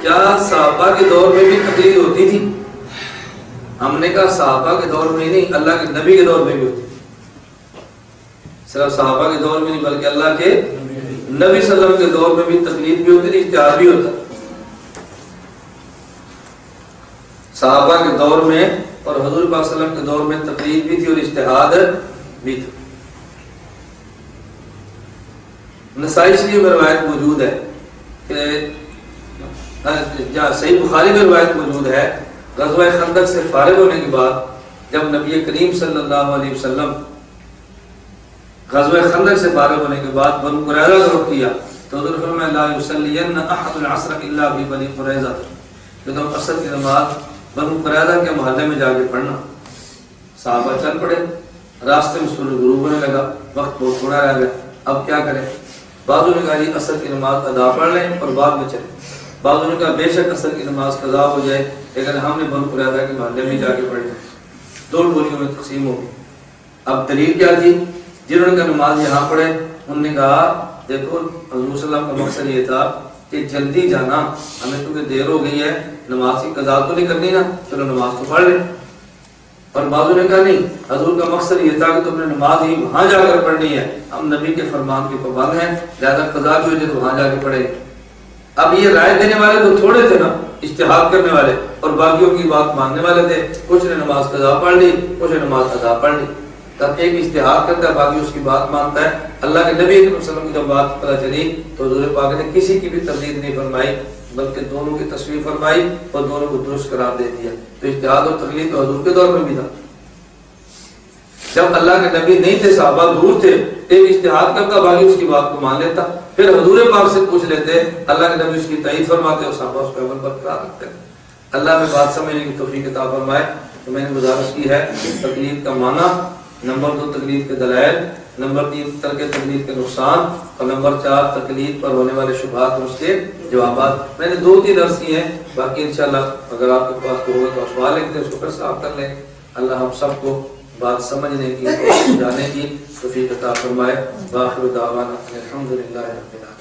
کیا صحابہ کے دور میں بھی تقلید ہوتی تھی؟ ہم نے کہا صحابہ کے دور میں نہیں، اللہ کے نبی کے دور میں بھی ہوتی تھی۔ صرف صحابہ کے دور میں نہیں بلکہ اللہ کے نبی صلی اللہ علیہ وسلم کے دور میں بھی تقلید بھی ہوتی تھی، اجتہاد بھی ہوتا۔ صحابہ کے دور میں اور حضور پاک صلی اللہ علیہ وسلم کے دور میں تقلید بھی تھی اور اجتہاد بھی تھا۔ نسائی شریف میں روایت موجود ہے کہ صحیح بخاری میں روایت موجود ہے، غزوہ خندق سے فارغ ہونے کے بعد جب نبی کریم صلی اللہ علیہ وسلم غزوہ خندق سے فارغ ہونے کے بعد بنو قریظہ کا رخ کیا تو حضور فرمایا لا یصلین احد العصر الا ببنی قریظہ، کہ تم عصر کی نماز بنو قریظہ کے محلے میں جا کے پڑھنا۔ صحابہ چل پڑے، راستے میں سورج غروب ہونے لگا، وقت بہت تھوڑا رہ گیا، اب کیا کریں؟ بعضوں نے کہا جی عصر کی نماز ادا پڑھ لیں اور بعد میں چلیں، بعضوں نے کہا بے شک عصر کی نماز قضا ہو جائے لیکن ہم نے بنو قریظہ کے محلے میں جا کے پڑھنا۔ دو ٹولیوں میں تقسیم ہو گئی۔ اب دلیل کیا تھی؟ جنہوں نے کہا نماز یہاں پڑھے، انہوں نے کہا دیکھو حضور صلی اللہ علیہ وسلم کا مقصد یہ تھا کہ جلدی جانا، ہمیں کیونکہ دیر ہو گئی ہے، نماز کی قضا تو نہیں کرنی نا، چلو نماز تو پڑھ لیں۔ اور بعضوں نے کہا نہیں، حضور کا مقصد یہ تھا کہ تم نے نماز ہی وہاں جا کر پڑھنی ہے، ہم نبی کے فرمان کے پابند ہیں، لہذا قضا بھی ہو جائے تو وہاں جا کے پڑھیں۔ اب یہ رائے دینے والے تو تھوڑے تھے نا، اجتہاد کرنے والے، اور باقیوں کی بات ماننے والے تھے، کچھ نے نماز قضا پڑھ لی، کچھ نے نماز ادا پڑھ لی۔ تب ایک اجتہاد کرتا ہے، باقی اس کی بات مانتا ہے۔ اللہ کے نبی صلی اللہ علیہ وسلم کی جب بات پتہ چلی تو حضور پاک نے کسی کی بھی تردید نہیں فرمائی بلکہ دونوں کی تصویر فرمائی اور دونوں کو درست قرار دے دیا۔ تو اجتہاد اور تقلید تو حضور کے دور میں بھی تھا، جب اللہ کے نبی نہیں تھے، صحابہ دور تھے، ایک اجتہاد کرتا، باقی اس کی بات کو مان لیتا، پھر حضور پاک سے پوچھ لیتے، اللہ کے نبی اس کی تائید فرماتے اور صحابہ اس پہ عمل برقرار رکھتے۔ اللہ میں بات سمجھنے کی توفیق عطا فرمائے۔ تو میں نے گزارش کی ہے تقلید کا معنی، نمبر 2 تقلید کے دلائل، نمبر 3 ترک تقلید کے نقصان، اور نمبر 4 تقلید پر ہونے والے شبہات اور اس کے جوابات۔ میں نے 2-3 عرض کیے ہیں، باقی انشاءاللہ اگر آپ کے پاس ہوگا تو سوال لکھتے ہیں، اس کو پھر صاف کر لیں۔ اللہ ہم سب کو بات سمجھنے کی، جانے کی توفیق عطا فرمائے۔ وآخر دعوانا الحمدللہ رب العالمین۔